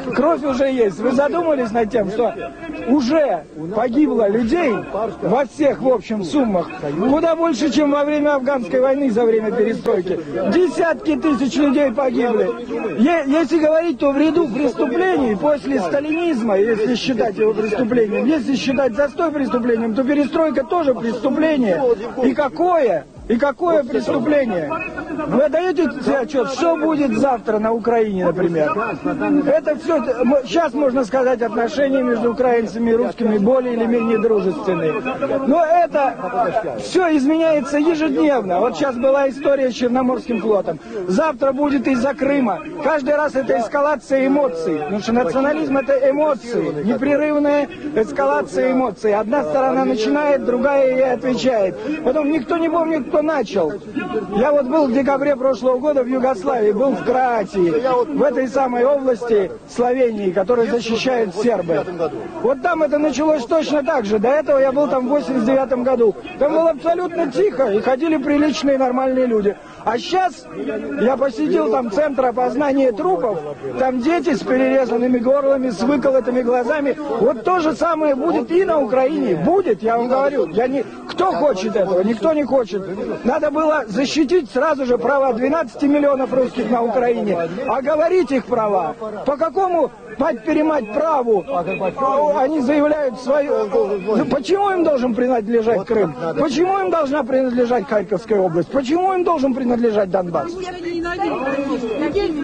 Кровь уже есть. Вы задумались над тем, что уже погибло людей во всех, в общем, суммах куда больше, чем во время афганской войны, за время перестройки. Десятки тысяч людей погибли. Если говорить, то в ряду преступлений после сталинизма, если считать его преступлением, если считать застой преступлением, то перестройка тоже преступление. И какое? И какое преступление? Вы отдаете себе отчет, что будет завтра на Украине, например? Это все, сейчас можно сказать, отношения между украинцами и русскими более или менее дружественные. Но это все изменяется ежедневно. Вот сейчас была история с Черноморским флотом. Завтра будет из-за Крыма. Каждый раз это эскалация эмоций. Потому что национализм — это эмоции. Непрерывная эскалация эмоций. Одна сторона начинает, другая ей отвечает. Потом никто не помнит, кто начал. Я вот был в декабре прошлого года в Югославии, был в Кроатии, в этой самой области Словении, которая защищают сербы. Вот там это началось точно так же. До этого я был там в 89 году. Там было абсолютно тихо, и ходили приличные нормальные люди. А сейчас я посетил там центр опознания трупов, там дети с перерезанными горлами, с выколотыми глазами. Вот то же самое будет и на Украине. Будет, я вам говорю. Кто хочет этого? Никто не хочет. Надо было защитить сразу же права 12 миллионов русских на Украине, оговорить их права. По какому мать-перемать праву они заявляют свое? Почему им должен принадлежать Крым? Почему им должна принадлежать Харьковская область? Почему им должен принадлежать Донбасс?